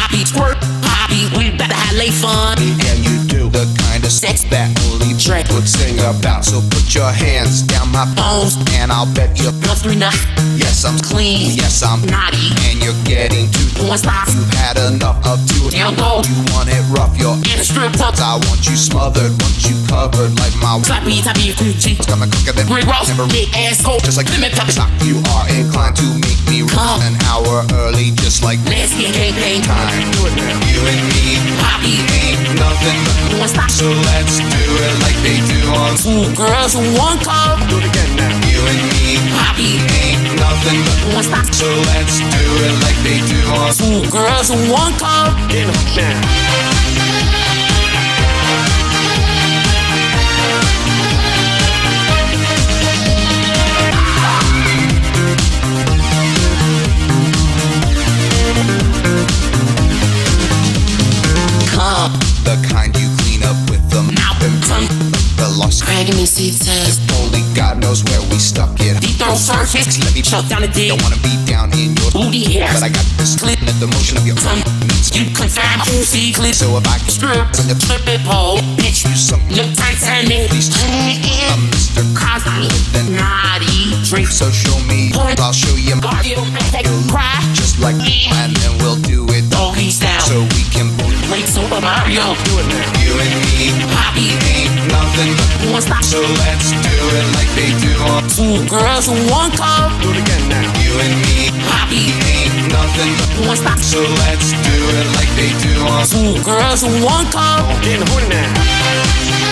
Poppy, squirt, Poppy, we better have lay fun. Yeah, you do the kind of sex that only Drake would sing about. So put your hands down my Bones, and I'll bet you 1, 3, 9. yes, I'm Clean, yes, I'm naughty, and you're getting too one stop, You've had enough of two. down low, You want it rough, you're in a strip club. I want you smothered, want you covered like my Slappy, tappy, Gucci, got my cooker then Rick Ross, never big ass cold, just like limit pop, sock. You are inclined to make me Come. an hour early, just like let's get gang, time. You and me Poppy, ain't nothing but one stop, so let's do it like they do on 2 girls in 1 cup, do it again now. You and me Poppy, ain't nothing but one stop, so let's do it like they do on 2 girls in 1 cup, get hooked now. come, The kind you clean up with the mouth, tongue, the lost pregnancy test, only God knows where we stuck it. deep throat surface, Let me shut down the dick, don't wanna be down in your booty hair, but I got this clip at the motion of your tongue, you confirm, see clip, so if I can strip, flip it, pole, bitch, you some look Titanic, Please. Mr. Cosby, naughty, drink, So show me, I'll show you cry, just like and then we'll do it doggy style, so we can both like Super Mario, do it now. You and me Poppy, ain't nothing but one stop, so let's do it like they do on 2 girls in 1 cup, do it again now. You and me Poppy, ain't nothing but one stop, so let's do it like they do on 2 girls in 1 cup, getting horny now.